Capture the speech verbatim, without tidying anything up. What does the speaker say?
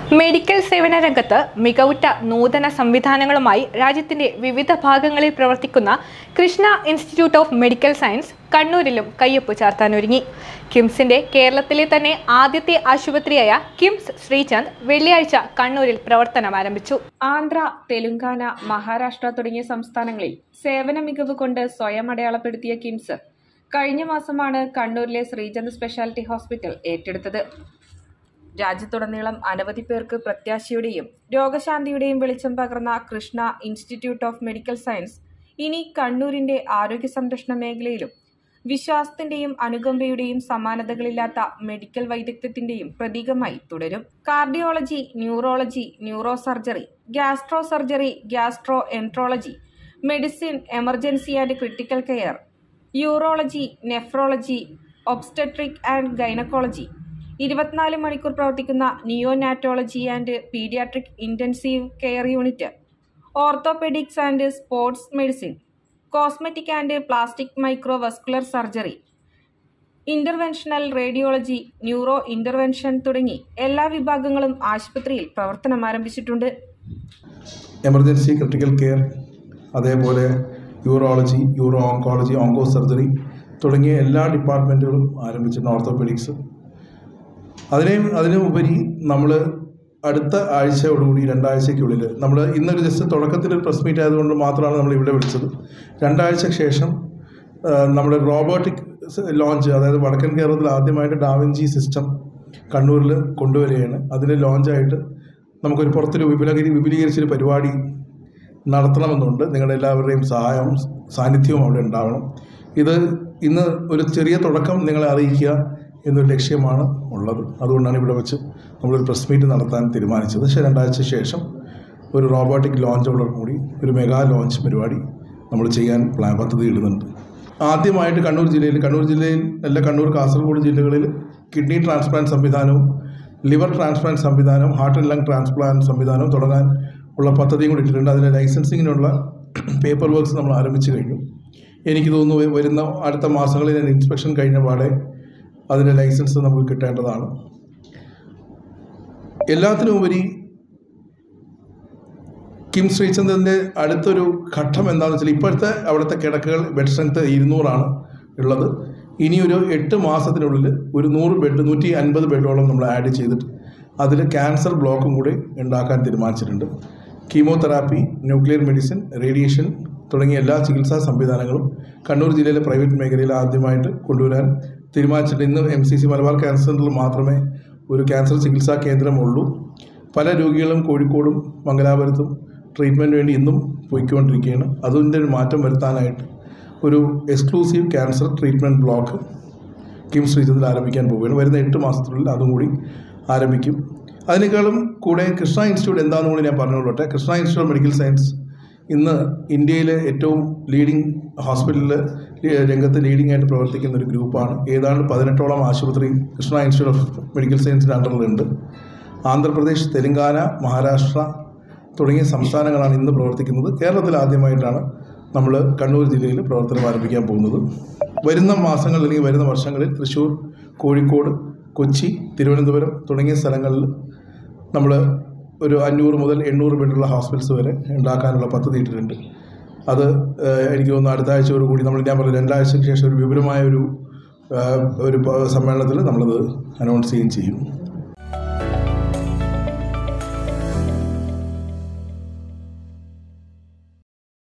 Medical സേവന രംഗത്ത് മികവുറ്റ നൂതന സംവിധാനങ്ങളുമായി രാജ്യത്തിന്റെ വിവിധ ഭാഗങ്ങളിൽ പ്രവർത്തിക്കുന്ന Krishna institute of medical science കണ്ണൂരിലും കയ്യൊപ്പ് ചാർത്താനൊരുങ്ങി. കിംസിന്റെ കേരളത്തിലെ തന്നെ ആദ്യത്തെ ആശുപത്രിയായ കിംസ് ശ്രീചന്ദ് വെള്ളിയാഴ്ച കണ്ണൂരിൽ പ്രവർത്തനം ആരംഭിച്ചു. ആന്ധ്ര, തെലുങ്കാന, മഹാരാഷ്ട്ര തുടങ്ങിയ സംസ്ഥാനങ്ങളിൽ സേവന മികവ് കൊണ്ട് സ്വയം അടയാളപ്പെടുത്തിയ കിംസ് കഴിഞ്ഞ മാസമാണ് കണ്ണൂരിലെ ശ്രീചന്ദ് സ്പെഷ്യാലിറ്റി ഹോസ്പിറ്റൽ ഏറ്റെടുത്തത്. രാജ്യത്തുടനീളം അനവധി പേർക്ക് പ്രത്യാശയുടെയും രോഗശാന്തിയുടെയും വെളിച്ചം പകർന്ന Krishna institute of medical science ഇനി കണ്ണൂരിന്റെ ആരോഗ്യ സംരക്ഷണ മേഖലയിലും വിശ്വാസത്തിന്റെയും അനുകമ്പയുടെയും സമാനതകളില്ലാത്ത മെഡിക്കൽ വൈദഗ്ധ്യത്തിന്റെയും പ്രതീകമായി തുടരും. Cardiology, neurology, neuro surgery, gastro surgery, gastro enterology, medicine, emergency and critical care, urology, nephrology, obstetric and gynaecology, ഇരുപത്തിനാല് മണിക്കൂർ പ്രവർത്തിക്കുന്ന neonatology and paediatric intensive care unit, orthopaedics and sports medicine, cosmetic and plastic micro vascular surgery, interventional radiology, neuro intervention തുടങ്ങി എല്ലാ വിഭാഗങ്ങളും ആശുപത്രിയിൽ പ്രവർത്തനം ആരംഭിച്ചിട്ടുണ്ട്. Emergency, critical care, അതേപോലെ urology, uro oncology, onco surgery തുടങ്ങിയ എല്ലാ ഡിപ്പാർട്ട്മെൻറ്റുകളും ആരംഭിച്ചിട്ടുണ്ട്. ഓർത്തോപെഡിക്സ്. അതിനെയും അതിനുപരി നമ്മൾ അടുത്ത ആഴ്ചയോടുകൂടി രണ്ടാഴ്ചയ്ക്കുള്ളിൽ നമ്മൾ ഇന്നൊരു ജസ്റ്റ് തുടക്കത്തിലൊരു പ്രസ് മീറ്റ് ആയതുകൊണ്ട് മാത്രമാണ് നമ്മൾ ഇവിടെ വിളിച്ചത്. രണ്ടാഴ്ചയ്ക്ക് ശേഷം നമ്മുടെ റോബോട്ടിക് ലോഞ്ച്, അതായത് വടക്കൻ കേരളത്തിൽ ആദ്യമായിട്ട് ഡാവിഞ്ചി സിസ്റ്റം കണ്ണൂരിൽ കൊണ്ടുവരികയാണ്. അതിന് ലോഞ്ചായിട്ട് നമുക്കൊരു പുറത്തൊരു വിപുലീകരി വിപുലീകരിച്ചൊരു പരിപാടി നടത്തണമെന്നുണ്ട്. നിങ്ങളുടെ എല്ലാവരുടെയും സഹായവും സാന്നിധ്യവും അവിടെ ഉണ്ടാവണം. ഇത് ഇന്ന് ഒരു ചെറിയ തുടക്കം നിങ്ങളെ അറിയിക്കുക എന്നൊരു ലക്ഷ്യമാണ് ഉള്ളത്. അതുകൊണ്ടാണ് ഇവിടെ വെച്ച് നമ്മളൊരു പ്രസ് മീറ്റ് നടത്താൻ തീരുമാനിച്ചത്. പക്ഷേ രണ്ടാഴ്ച ശേഷം ഒരു റോബോട്ടിക് ലോഞ്ചോട് കൂടി ഒരു മെഗാ ലോഞ്ച് പരിപാടി നമ്മൾ ചെയ്യാൻ പ്ലാൻ പദ്ധതി ഇടുന്നുണ്ട്. ആദ്യമായിട്ട് കണ്ണൂർ ജില്ലയിൽ കണ്ണൂർ ജില്ലയിൽ അല്ല കണ്ണൂർ, കാസർഗോഡ് ജില്ലകളിൽ കിഡ്നി ട്രാൻസ്പ്ലാന്റ് സംവിധാനവും ലിവർ ട്രാൻസ്പ്ലാന്റ് സംവിധാനവും ഹാർട്ട് ആൻഡ് ലങ് ട്രാൻസ്പ്ലാന്റ് സംവിധാനവും തുടങ്ങാൻ ഉള്ള പദ്ധതിയും കൂടി ഇട്ടിട്ടുണ്ട്. അതിൻ്റെ ലൈസൻസിങ്ങിനുള്ള പേപ്പർ വർക്ക്സ് നമ്മൾ ആരംഭിച്ചു കഴിഞ്ഞു. എനിക്ക് തോന്നുന്നു വരുന്ന അടുത്ത മാസങ്ങളിൽ ഇൻസ്പെക്ഷൻ കഴിഞ്ഞ പാടെ അതിൻ്റെ ലൈസൻസ് നമുക്ക് കിട്ടേണ്ടതാണ്. എല്ലാത്തിനുമുപരി കിംസ് ശ്രീചന്ദിൻ്റെ അടുത്തൊരു ഘട്ടം എന്താണെന്ന് വെച്ചാൽ ഇപ്പോഴത്തെ അവിടുത്തെ കിടക്കുകൾ ബെഡ് സ്ട്രെങ്ത് ഇരുന്നൂറാണ് ഉള്ളത്. ഇനിയൊരു എട്ട് മാസത്തിനുള്ളിൽ ഒരു നൂറ് ബെഡ് നൂറ്റി അൻപത് ബെഡോളം നമ്മൾ ആഡ് ചെയ്തിട്ട് അതിൽ ക്യാൻസർ ബ്ലോക്കും കൂടി ഉണ്ടാക്കാൻ തീരുമാനിച്ചിട്ടുണ്ട്. കീമോതെറാപ്പി, ന്യൂക്ലിയർ മെഡിസിൻ, റേഡിയേഷൻ തുടങ്ങിയ എല്ലാ ചികിത്സാ സംവിധാനങ്ങളും കണ്ണൂർ ജില്ലയിലെ പ്രൈവറ്റ് മേഖലയിൽ ആദ്യമായിട്ട് കൊണ്ടുവരാൻ തീരുമാനിച്ചിട്ടുണ്ട്. ഇന്ന് M C C Malabar cancer സെൻ്ററിൽ മാത്രമേ ഒരു ക്യാൻസർ ചികിത്സാ കേന്ദ്രമുള്ളൂ. പല രോഗികളും കോഴിക്കോടും മംഗലാപുരത്തും ട്രീറ്റ്മെൻറ്റ് വേണ്ടി ഇന്നും പോയിക്കൊണ്ടിരിക്കുകയാണ്. അതിൻ്റെ ഒരു മാറ്റം വരുത്താനായിട്ട് ഒരു exclusive cancer treatment block KIMS ശ്രീചന്ദിൽ ആരംഭിക്കാൻ പോവുകയാണ്. വരുന്ന എട്ട് മാസത്തിനുള്ളിൽ അതും കൂടി ആരംഭിക്കും. അതിനേക്കാളും കൂടെ കൃഷ്ണ ഇൻസ്റ്റിറ്റ്യൂട്ട് എന്താണെന്ന് കൂടി ഞാൻ പറഞ്ഞുകൊള്ളട്ടെ. Krishna institute of medical science ഇന്ന് ഇന്ത്യയിലെ ഏറ്റവും ലീഡിങ് ഹോസ്പിറ്റലിൽ രംഗത്ത് ലീഡിംഗ് ആയിട്ട് പ്രവർത്തിക്കുന്ന ഒരു ഗ്രൂപ്പാണ്. ഏതാണ്ട് പതിനെട്ടോളം ആശുപത്രി കൃഷ്ണ ഇൻസ്റ്റിറ്റ്യൂട്ട് ഓഫ് മെഡിക്കൽ സയൻസിൻ്റെ അണ്ടറിലുണ്ട്. ആന്ധ്രാപ്രദേശ്, തെലുങ്കാന, മഹാരാഷ്ട്ര തുടങ്ങിയ സംസ്ഥാനങ്ങളാണ് ഇന്ന് പ്രവർത്തിക്കുന്നത്. കേരളത്തിൽ ആദ്യമായിട്ടാണ് നമ്മൾ കണ്ണൂർ ജില്ലയിൽ പ്രവർത്തനം ആരംഭിക്കാൻ പോകുന്നത്. വരുന്ന മാസങ്ങളിൽ അല്ലെങ്കിൽ വരുന്ന വർഷങ്ങളിൽ തൃശ്ശൂർ, കോഴിക്കോട്, കൊച്ചി, തിരുവനന്തപുരം തുടങ്ങിയ സ്ഥലങ്ങളിൽ നമ്മൾ ഒരു അഞ്ഞൂറ് മുതൽ എണ്ണൂറ് ബെഡുള്ള ഹോസ്പിറ്റൽസ് വരെ ഉണ്ടാക്കാനുള്ള പദ്ധതി ഇട്ടിട്ടുണ്ട്. അത് എനിക്ക് തോന്നുന്നു അടുത്ത ആഴ്ചയോടുകൂടി നമ്മൾ ഞാൻ പറഞ്ഞ രണ്ടാഴ്ചയ്ക്ക് ശേഷം ഒരു വിപുലമായ ഒരു ഒരു സമ്മേളനത്തിൽ നമ്മളത് അനൗൺസ് ചെയ്യുകയും ചെയ്യും.